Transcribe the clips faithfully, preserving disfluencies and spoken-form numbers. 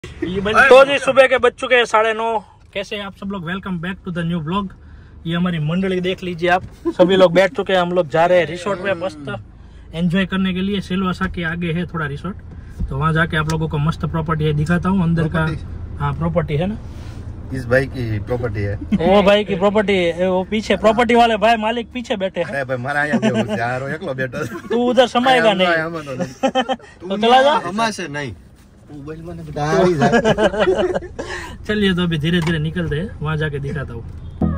तो जी सुबह के बज चुके हैं साढ़े नौ। कैसे हैं आप सब लोग? Welcome back to the new blog. ये हमारी मंडली देख लीजिए आप, सभी लोग बैठ चुके हैं। हम लोग जा रहे हैं रिसोर्ट में मस्त एंजॉय करने के लिए। सिलवासा के आगे है थोड़ा रिसोर्ट, तो वहाँ जाके आप लोगों को मस्त प्रॉपर्टी है दिखाता हूँ अंदर का। हाँ प्रॉपर्टी है ना, इस भाई की प्रॉपर्टी है, वो भाई की प्रॉपर्टी है। वो पीछे प्रॉपर्टी वाले भाई मालिक पीछे बैठे हैं। तू उधर समाएगा नहीं तो चला जा हमसे नहीं। चलिए तो अभी धीरे धीरे निकलते हैं, वहाँ जाके दिखाता हूँ।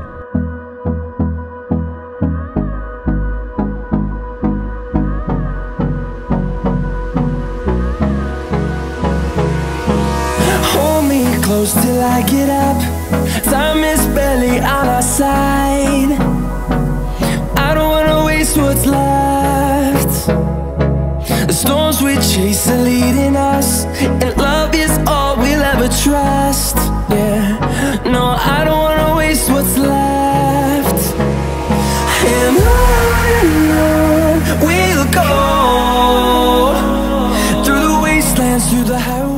Close till I get up. Time is barely on our side. I don't wanna waste what's left. The storms we chase are leading us, and love is all we'll ever trust. Yeah, no, I don't wanna waste what's left. And on and on we'll go, through the wastelands, through the highways.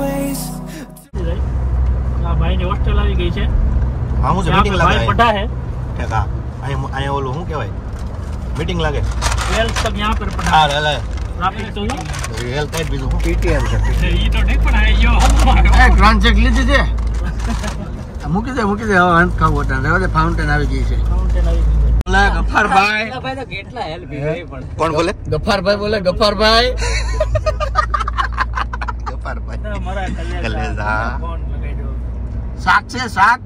भाई ने hostel આવી ગઈ છે। હા હું meeting લાગે ભાઈ પટા है ઠેકા આય આય ઓલો હું કહેવાય મીટિંગ લાગે વેલ सब यहां पर पटा। હા લે ટ્રાફિક તો વેલ ટાઈટ બીજું પીટીએમ છે ઈ તો ઠીક પણ આયો એ ટ્રાન્સેક્ટ લીધી છે મૂકી દે મૂકી દે હવે અંત ખાવ ઓટા હવે ફાઉન્ટેન આવી ગઈ છે। ફાઉન્ટેન આવી ગઈ છે। ઓલા ગફારભાઈ ભાઈ તો કેટલા હેલ્પ કરી પણ કોણ બોલે? ગફારભાઈ બોલે। ગફારભાઈ ગફારભાઈ મારા કલેજા ફોન લગાઈ દો। શાક છે શાક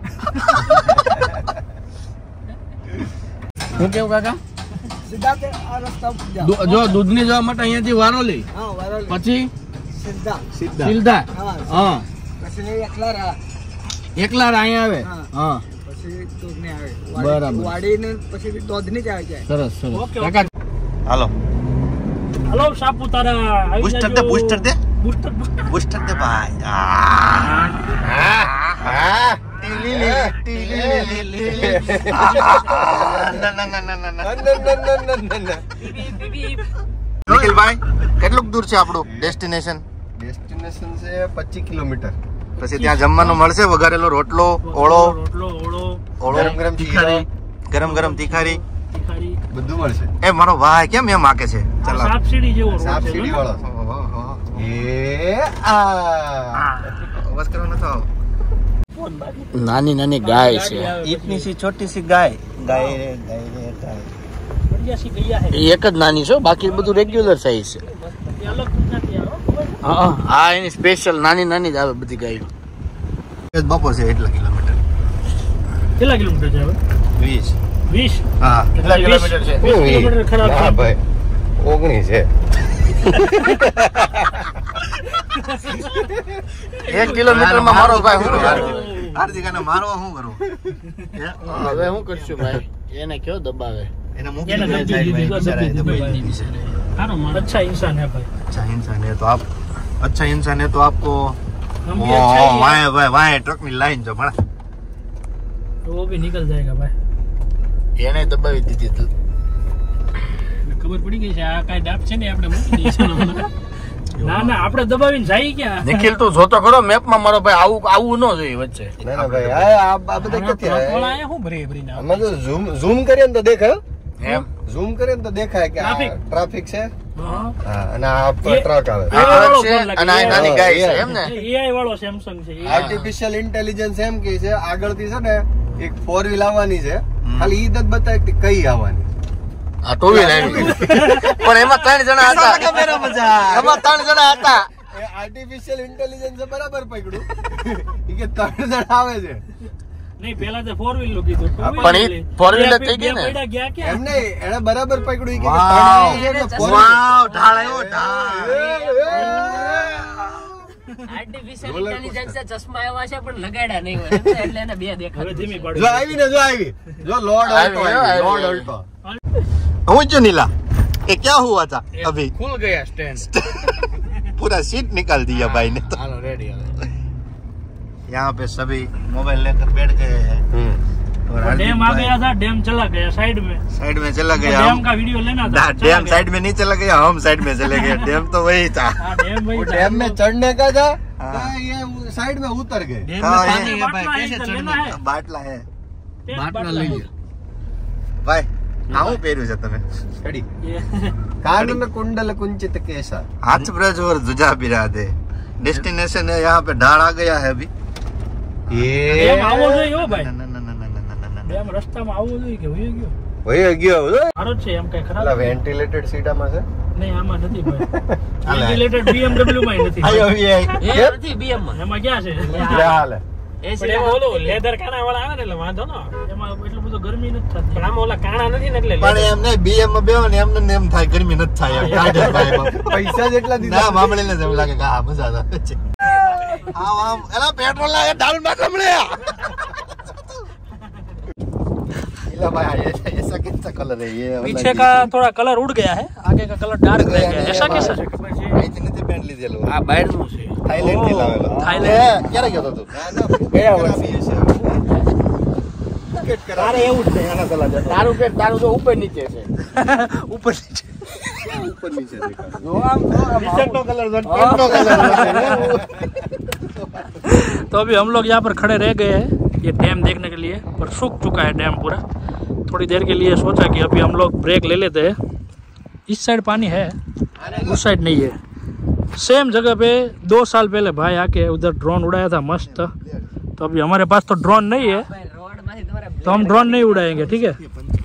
હું કેવું કાકા સીધા કે આ રસ્તા જો દૂધની જવા માટે અહીંયાથી વારોલી હા વારોલી પછી સીધા સીધા સીધા હા પછી એકલા રા એકલા રા અહીંયા આવે હા પછી દૂધની આવે બરાબર વાડીને પછી દૂધની જ આવે છે। સરસ સરસ કાકા હાલો હાલો સાપુતારા આવી બૂસ્ટર દે બૂસ્ટર દે બૂસ્ટર બૂસ્ટર દે ભાઈ આ હા ટીલી ટીલી ટીલી ના ના ના ના ના નિખિલ ભાઈ કેટલું દૂર છે આપણું ડેસ્ટિનેશન? ડેસ્ટિનેશન છે પચીસ કિલોમીટર। પછી ત્યાં જમવાનું મળશે? વઘારેલો રોટલો, ઓળો, રોટલો ઓળો, ગરમ ગરમ તીખારી, ગરમ ગરમ તીખારી તીખારી બધું મળશે। એ મારો ભાઈ કેમ એમ આકે છે? ચલા સાપસીડી જેવો સાપ સીડી વાળો એ આ બસ કરો ન તો નાની નાની ગાય છે। इतनी सी छोटी सी गाय गाय रे गाय रे गाय बढ़िया सी गैया है। એક જ નાની છે, બાકી બધું રેગ્યુલર સાઈઝ છે। અલગ નથી આવો હા હા એની સ્પેશિયલ નાની નાની જ આવે બધી ગાયો। બપોર છે એટલા કિલોમીટર। કેટલા કિલોમીટર છે હવે? વીસ વીસ હા કેટલા કિલોમીટર છે? વીસ કિલોમીટર ખરાબ છે ભાઈ ઓગણીસ છે। એક કિલોમીટર માં મારો ભાઈ હું હાર્દિકાને મારવા શું કરું? હવે હું કરશું ભાઈ? એને કયો દબાવે? એને મૂકી એને દે દબી સાઈડ દીધી, में દબી દીધી, दबाई દબી दी દીધી। हारो मार अच्छा इंसान है भाई। अच्छा इंसान है तो आप अच्छा इंसान है तो आपको हम भी अच्छा ही हैं। वाए वाए वाए ट्रक ની લાઈન જો બડા तो वो भी निकल जाएगा भाई। એને દબાવી દીધી। ખબર પડી ગઈ છે આ કાઈ ડાપ છે ને આપણે મૂકી દઈશું। ના ના આપણે દબાવીને જાય ક્યાં? નિખિલ તું જોતો ખરો મેપ માં મારો ભાઈ આવું આવું ન જોઈએ વચ્ચે। ના ના ભાઈ આ આ બધા ક્યાંથી ઓલા આવે? આયા હું ભરી ભરીને આવે? આમાં તો ઝૂમ ઝૂમ કરીએ ને તો દેખાય એમ ઝૂમ કરીએ ને તો દેખાય કે આ ટ્રાફિક. ટ્રાફિક છે। હા હા અને આ ટ્રક આવે। એ વાળો છે ફોન લાગે, અને આ એ નાની વાળો. ગાય છે એમ ને? એઆઈ વાળો સેમસંગ છે। આર્ટિફિશિયલ ઇન્ટેલિજન્સ એમ કે છે આગળથી છે ને એક ફોર વ્હીલ આવવાની છે, ખાલી ઈ જ બતાવે કે કઈ આવવાની। આ ટુ વ્હીલ આવી પણ એમાં ત્રણ જણા હતા। એમાં ત્રણ જણા હતા। એ આર્ટિફિશિયલ ઇન્ટેલિજન્સ બરાબર પકડ્યું ઈ કે ત્રણ જણ આવે છે। નહીં પેલા તો ફોર વ્હીલ નું કીધું, two wheel પણ ઈ લીધી। four wheel જ બે થઈ ગઈ ને? પૈડા ગયા ક્યાં? એમ નહીં એને બરાબર પકડ્યું ઈ કે વાવ. ત્રણ આવે છે એટલે four wheel. વાવ ઢાળ આવ્યો ઢાળ। આર્ટિફિશિયલ ઇન્ટેલિજન્સ ચશ્મા એવા છે પણ લગાડ્યા નહીં હોય એટલે એને બે હવે દેખાય। ધીમી જો પાડો। આવી ને જો આવી જો લોર્ડ આવી, અલ્ટો આવી, લોર્ડ આવી. અલ્ટો હું जो नीला ये क्या हुआ था अभी? ખુલ ગયા સ્ટેન્ડ। पूरा सीट निकाल दिया भाई ने तो। હાલો રેડી હવે। यहाँ पे सभी मोबाइल लेकर बैठ गए हैं और डैम आ गया था, डैम चला गया साइड में। साइड में चला गया। डैम का वीडियो लेना था, चला डैम गया। साइड में नहीं चला गया, हम साइड में चले गए। डैम तो वही था। हाँ, डैम वही वो था। डैम में चढ़ने का था हाँ। तो ये साइड में उतर गए। डैम हाँ, में है। पानी है भाई, कैसे चढ़ना है? बाटला है बाटला लीजिए ભાઈ આવું પહેર્યું છે તમે कड़ी कानन कुंडल कुंचित केसा। हाथ ब्रज और जुजा बिरादे डेस्टिनेशन है यहाँ पे ढाल आ गया है अभी ડેમ આવો જોઈએ હો ભાઈ, ના, ના, ના, ના, ના, ના, ના, ના. ડેમ રસ્તામાં આવો જોઈએ કે વયો ગયો? वही गयो સારો જ છે એમ કઈ ખરાબ પેલા વેન્ટિલેટેડ સીટામાં છે નહીં, આમાં નથી ભાઈ. હાલે. વેન્ટિલેટેડ બીએમડબલ્યુ માં નથી. આયો આવી આઈ. એ નથી બીએમ માં એમાં ક્યાં છે? હાલ એસી ઓલું લેધર કાણા વાળા આવે ને એટલે વાંધો ન આવે. એમાં એટલું બધું ગરમી નથી થતી. પણ આમાં ઓલા કાણા નથી ને એટલે પણ એમ નહીં બીએમ માં બેહો ને એમને ને એમ થાય ગરમી નથી થાય એમ. કાઢે ભાઈ બાપ. પૈસા જેટલા ના દીધા મામલે ને એમ લાગે કે હા મજા આવે છે આમ આમ એલા પેટ્રોલ લાગે ડાઉન માં કમળે इला भाई ऐसा ऐसा कैसा कलर है ये पीछे का थोड़ा कलर उड़ गया है, आगे का कलर डार्क रह गया है. ऐसा कैसा? અહીંથી નથી પેન્ટ લીધેલો આ બહાર નું છે. થાઈલેન્ડ થી લાવેલો થાઈલેન્ડ. ક્યારે ગયો તો તું ગયા વર્ષે તારે એવું જ છે. આના સલાહ જતો તારું પેટ તારું તો ઉપર નીચે છે. ऊपर नीचे. ઉપર નીચે દેખાય। જો આમ જો આમ टी-शर्ट નો कलर जो पेंट नो कलर तो अभी हम लोग यहाँ पर खड़े रह गए हैं ये डैम देखने के लिए, पर सूख चुका है डैम पूरा. थोड़ी देर के लिए सोचा कि अभी हम लोग ब्रेक ले लेते हैं. इस साइड पानी है, उस साइड नहीं है. सेम जगह पे दो साल पहले भाई आके उधर ड्रोन उड़ाया था मस्त. तो अभी हमारे पास तो ड्रोन नहीं है, રોડ માંથી તમારે तो हम ड्रोन नहीं उड़ाएंगे, ठीक है.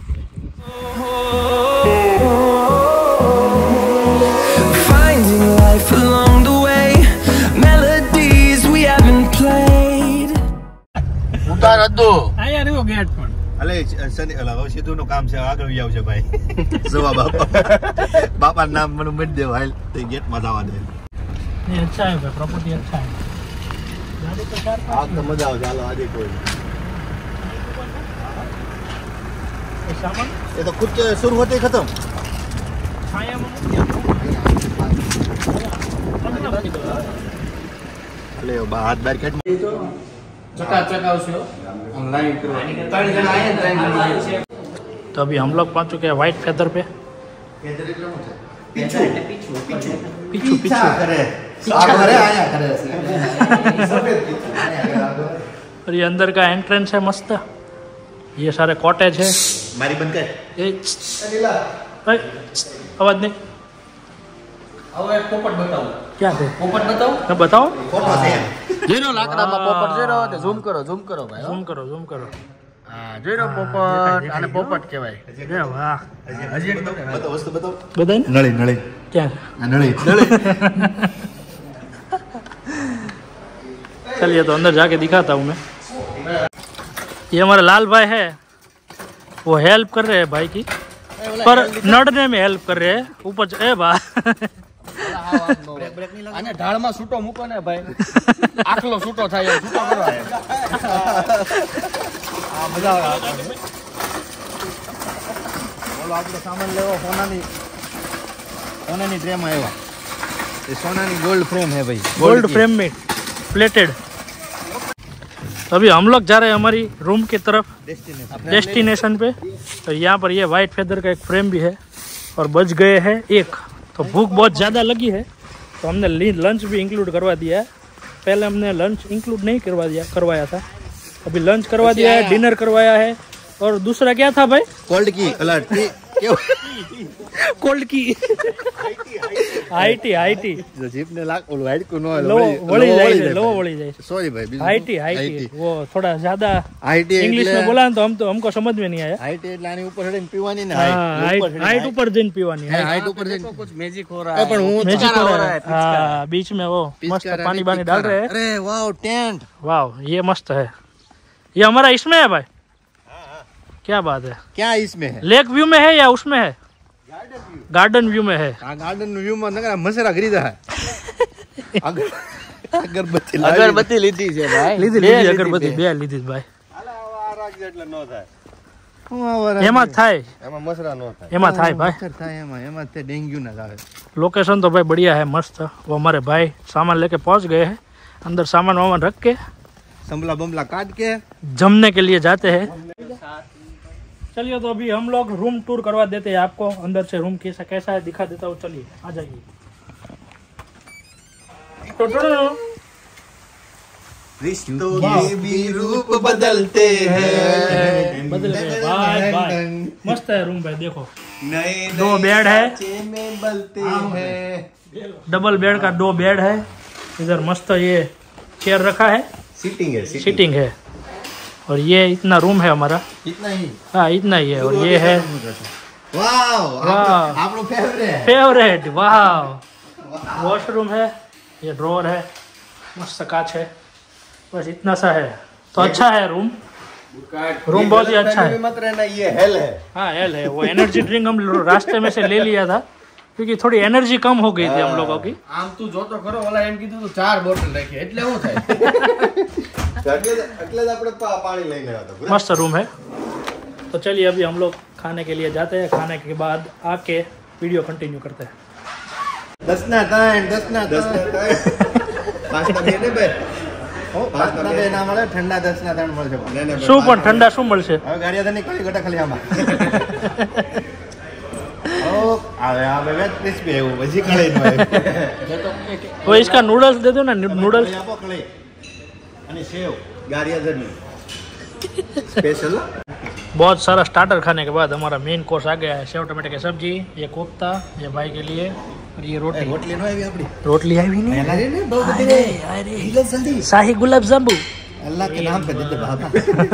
Finding life along the way, melodies we haven't played. ઉતાર હતો અહીંયા રહ્યો ગેટ પણ. અલે સની અલા હવે સીધું નું કામ છે આગળ વી આવશે ભાઈ જવા બાપા બાપા નામ મને મત દે ભાઈ તે ગેટ માં જવા દે नहीं अच्छा है भाई, प्रॉपर्टी अच्छा है. गाड़ी तो चार આ તો મજા આવે ચાલો આજે કોઈ पाँच सामान ये तो खुद के शुरू होते ही खत्म छाया में અલે બા હાથ બાર કાઢ ચકાચક આવશે ઓનલાઈન કરો. ત્રણ જણા આયા ત્રણ જણા આયા. तो अभी हम लोग पहुंच चुके हैं व्हाइट फेदर पे. પીછું પીછું पीछू पीछू. કરે આ કરે આયા કરે और ये अंदर का एंट्रेंस है मस्त. ये सारे कॉटेज है. મારી બંધ કર ये अरे, आवाज नहीं. હવે પોપટ બતાવો. क्या है? પોપટ બતાવો. मैं बताओ. ફોટો છે જેનો લાકડામાં પોપટ જેનો તે ઝૂમ કરો ઝૂમ કરો ભાઈ. ઝૂમ કરો ઝૂમ કરો. હા જેનો પોપટ આને પોપટ કહેવાય. अरे वाह. હજી બતાવ વસ્તુ બતાવ बताइए ना. નળી નળી क्या? આ નળી નળી चलिए तो अंदर जाके दिखाता हूँ मैं. ये हमारा लाल भाई है, वो हेल्प कर रहे हैं भाई की, पर नड़ने में हेल्प कर रहे हैं. ऊपर च- ए बा આને ઢાળમાં છૂટો મૂકો ને ભાઈ. આખલો છૂટો થાય એમ છૂટો કરો. આ મજા આવે બોલો આપણે સામાન લેવો સોનાની સોનાની ફ્રેમ આવ્યા ये सोनानी गोल्ड फ्रेम है भाई गोल्ड फ्रेम में प्लेटेड. अभी हम लोग जा रहे हैं हमारी रूम की तरफ डेस्टिनेशन पे. तो यहाँ पर ये वाइट फेदर का एक फ्रेम भी है और बच गए हैं एक. तो भूख बहुत ज़्यादा लगी है तो हमने लंच भी इंक्लूड करवा दिया है. पहले हमने लंच इंक्लूड नहीं करवा दिया करवाया था, अभी लंच करवा दिया है, डिनर करवाया है. और दूसरा क्या था भाई? कोल्ड की अलर्ट कोल्ड की आईटी आईटी जीप ने लाख ओलो हाइट को नो लो वળી જાય છે લો वળી જાય છે. सॉरी भाई आईटी आईटी वो थोड़ा ज्यादा आईटी इंग्लिश में बोला ना तो हम तो हमको समझ में नहीं आया. आईटी એટલે આની ઉપર હેડે પીવાની ને हाँ हाइट हाइट ऊपर जैन पीवानी है. हाइट ऊपर जઈને कुछ मैजिक हो रहा ए પણ હું मैजिक पिचकार हो हो रहा रहा है. है पिचकार हाँ बीच में वो मस्त पिचकार पानी यानी पानी डाल रहे हैं. अरे वाओ टेंट वाह ये मस्त है. ये हमारा इसमें है भाई. क्या बात है. क्या इसमें है लेक व्यू में है या उसमें है? गार्डन व्यू में है. આ ગાર્ડન નું વ્યૂ માં નગરા મસેરા ખરીદા है અગર અગરબત્તી અગરબત્તી લીધી છે ભાઈ. લીધી લીધી અગરબત્તી બે લીધી ભાઈ. આ રાખજે એટલે ન થાય એમાં થાય એમાં મસરા ન થાય એમાં થાય ભાઈ. થાય એમાં એમાં તે ડેન્ગ્યુ ના આવે लोकेशन तो भाई बढ़िया है मस्त. वो हमारे भाई सामान लेके पहुंच गए हैं. अंदर सामान वामान रख के संभला बमला काट के जमने के लिए जाते हैं. चलिए तो अभी हम लोग रूम टूर करवा देते हैं आपको. अंदर से रूम कैसा कैसा है दिखा देता हूँ. चलिए आ जाइए. तो रिश्तों के भी रूप बदलते हैं। बदल गए भाई भाई। मस्त है रूम भाई, देखो नए दो बेड है, में बलते हैं। डबल बेड का दो बेड है। इधर मस्त ये चेयर रखा है, सीटिंग है सीटिंग है। और ये इतना रूम है हमारा, इतना ही। हाँ इतना ही है। और ये है वाव, वाह। आप लोग फेवरेट फेवरेट, वाह। वॉशरूम है, ये ड्रॉर है, मस्त कांच है। बस इतना सा है तो अच्छा है रूम। रूम बहुत ही अच्छा है। मत रहना, ये हेल है। हाँ हेल है। वो एनर्जी ड्रिंक हम रास्ते में से ले लिया था क्योंकि थोड़ी एनर्जी कम हो गई थी हम लोगों की। આમ તું જોતો ખરો ઓલા એમ કીધું તો ચાર બોટલ રાખી એટલે શું થાય એટલે એટલે જ આપણે પા- પાણી લઈને આવ્યા હતા। मस्त रूम है। तो चलिए अभी हम लोग खाने के लिए जाते हैं। खाने के बाद आके वीडियो कंटिन्यू करते हैं। દસના ત્રણ, દસના ત્રણ। પાંચના બે ને બે। પાંચના બે ના મળે, ઠંડા દસના ત્રણ મળશે। શું પણ ઠંડા શું મળશે? હવે ગાડિયાદારની કઈ ઘટા ખાલી આમાં। ઓ આવે આવે વેજ ક્રિસ્પી આવ્યું, પછી કળી નો આવ્યું। वो इसका नूडल्स दे दो ना, नूडल्स। કળી આપો, કળી અને સેવ ગાડિયાદારની સ્પેશિયલ। बहुत सारा स्टार्टर खाने के बाद हमारा मेन कोर्स आ गया है। सेव टमाटर की सब्जी, ये कोफ्ता, ये भाई के लिए, और ये रोटी। રોટલી નો આવી આપણી रोटली आई भी नहीं। એના રે ને બહુ બધી રે હિલે જલ્દી। शाही गुलाब जामुन। અલ્લાહ કે નામ पे दे बाबा।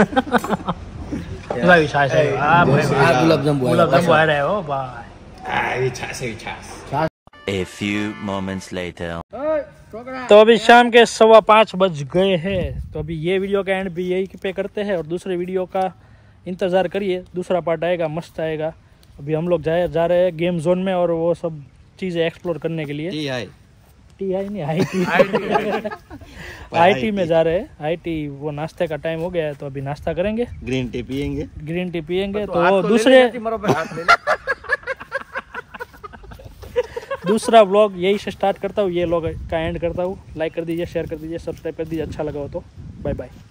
भाई शाही शाही। हाँ भाई આ ગુલાબ જાંબુ गुलाब जामुन आ रहे हो भाई। આવી છાસ આવી છાસ। A few moments later. तो अभी शाम के सवा पाँच बज गए हैं। तो अभी ये वीडियो का एंड भी यही पे करते हैं और दूसरे वीडियो का इंतज़ार करिए। दूसरा पार्ट आएगा, मस्त आएगा। अभी हम लोग जाए जा रहे हैं गेम जोन में और वो सब चीज़ें एक्सप्लोर करने के लिए। ટી આઈ टी आई नहीं, आई टी आई टी में जा रहे हैं। आई टी वो नाश्ते का टाइम हो गया है तो अभी नाश्ता करेंगे, ગ્રીન ટી पियेंगे। ग्रीन टी पियेंगे। तो वो दूसरे મારો ભાઈ હાથ લઈ લે दूसरा व्लॉग यही से स्टार्ट करता हूँ, ये व्लॉग का एंड करता हूँ। लाइक कर दीजिए, शेयर कर दीजिए, सब्सक्राइब कर दीजिए अच्छा लगा हो तो। Bye bye.